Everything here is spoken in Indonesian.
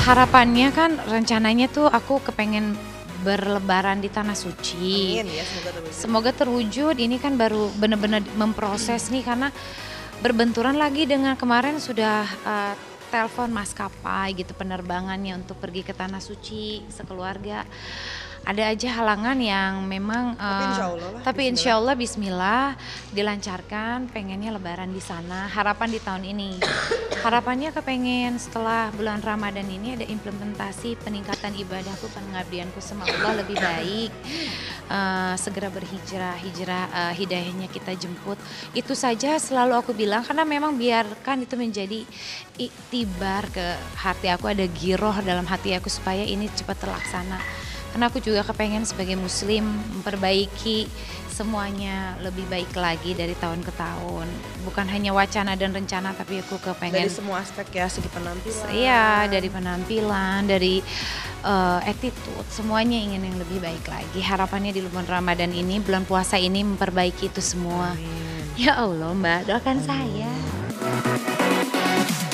Harapannya kan rencananya tuh aku kepengen berlebaran di Tanah Suci. Amin ya, semoga terwujud. Semoga terwujud. Ini kan baru benar-benar memproses nih karena berbenturan lagi dengan kemarin sudah telepon maskapai gitu penerbangannya untuk pergi ke Tanah Suci sekeluarga. Ada aja halangan yang memang Tapi insya Allah lah, Bismillah dilancarkan, pengennya lebaran di sana. Harapan di tahun ini. Harapannya kepengen setelah bulan Ramadan ini ada implementasi peningkatan ibadahku, pengabdianku sama Allah lebih baik. Segera berhijrah, hidayahnya kita jemput. Itu saja selalu aku bilang karena memang biarkan itu menjadi iktibar ke hati aku, ada giroh dalam hati aku supaya ini cepat terlaksana. Karena aku juga kepengen sebagai muslim memperbaiki semuanya lebih baik lagi dari tahun ke tahun. Bukan hanya wacana dan rencana, tapi aku kepengen dari semua aspek ya, segi penampilan. Iya, dari penampilan, dari attitude, semuanya ingin yang lebih baik lagi. Harapannya di bulan Ramadan ini, bulan puasa ini memperbaiki itu semua. Amin. Ya Allah Mbak, doakan saya.